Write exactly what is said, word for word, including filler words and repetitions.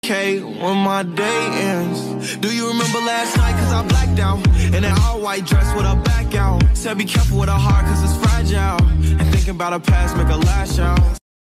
okay when my day ends. Do you remember last night? Cause I blacked out in an all-white dress with her back out. Said be careful with her heart cause it's fragile. And thinking about her past make her lash out.